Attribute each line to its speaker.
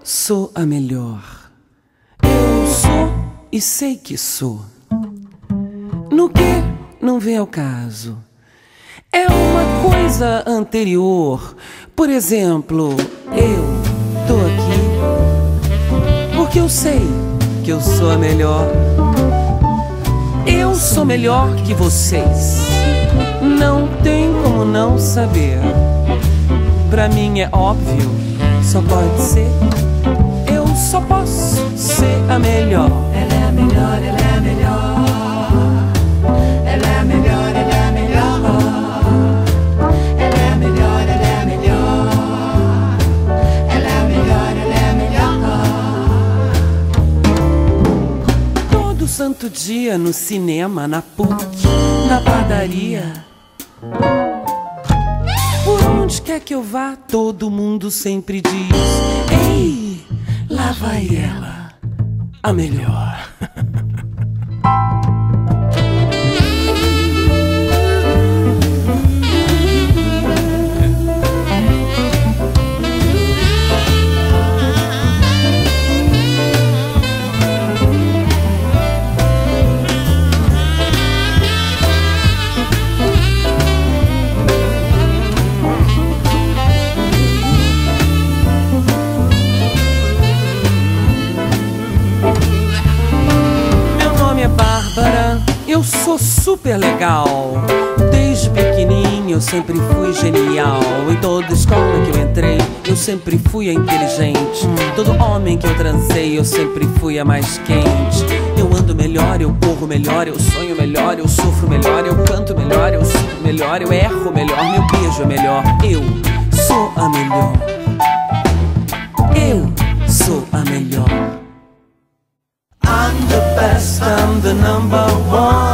Speaker 1: sou a melhor. Eu sou e sei que sou. No que não vem ao caso. É uma coisa anterior. Por exemplo, eu tô aqui porque eu sei que eu sou a melhor. Eu sou melhor que vocês. Não tem como não saber. Pra mim é óbvio, só pode ser. Eu só posso ser a melhor.
Speaker 2: Ela é a melhor, ela é a melhor. Ela é a melhor, ela é a melhor. Ela é a melhor, ela é a melhor. Ela é a melhor, ela é a melhor.
Speaker 1: Todo santo dia no cinema, na PUC, na padaria. Por onde quer que eu vá, todo mundo sempre diz: ei, lá vai ela, a melhor. Eu sou super legal. Desde pequenininho eu sempre fui genial. Em toda escola que eu entrei eu sempre fui a inteligente. Todo homem que eu transei eu sempre fui a mais quente. Eu ando melhor, eu corro melhor, eu sonho melhor, eu sofro melhor, eu canto melhor, eu sinto melhor, eu erro melhor, meu beijo é melhor. Eu sou a melhor. Eu sou a melhor. I'm the best, I'm the number one.